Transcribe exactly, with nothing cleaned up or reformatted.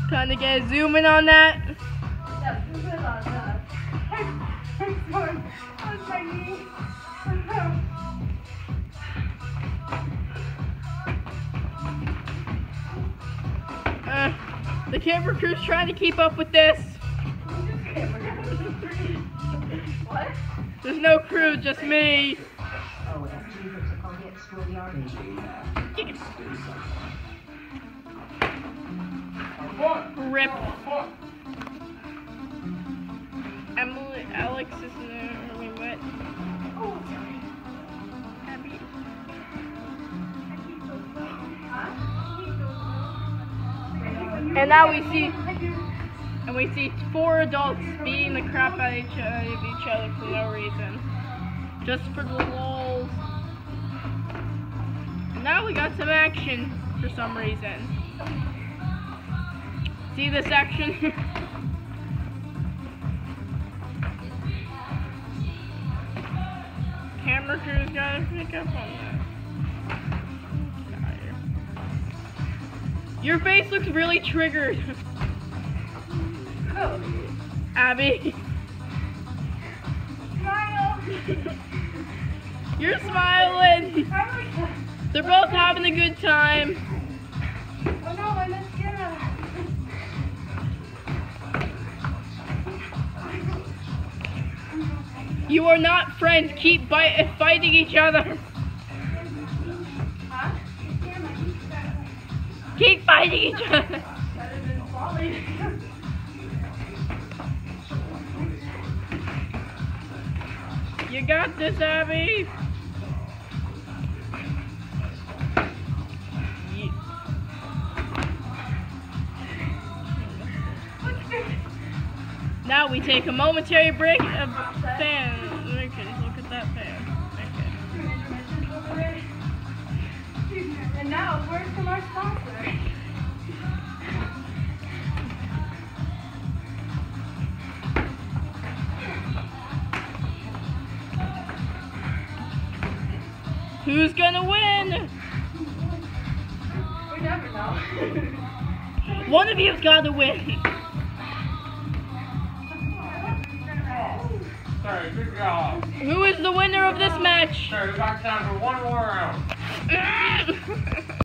Kind of get a zoom in on that. Yeah, zoom in on that. I'm sorry. On my knee. Uh, the camera crew's trying to keep up with this. What? There's no crew, just me. Oh, that's Jesus, I can't get schoolyard. Rip. Emily, Alex is there. Wait, what? Oh, sorry. Abby. And now we see, and we see four adults beating the crap out of each, uh, of each other for no reason, just for the lulz. And now we got some action for some reason. See this action? Camera crew's gotta pick up on that. Your face looks really triggered. Oh. Abby. Smile. You're smiling. They're both having a good time. Oh no, my mascara. You are not friends. Keep bite fighting each other. Huh? Keep fighting each other. Better than falling. You got this, Abby. Ye- Now we take a momentary break of fan. Okay, look at that fan. Okay. And now, word from our sponsor. Who's gonna win? We never know. One of you's gotta win. Sorry, good job. Who is the winner of this match? Sorry, we got time for one more round.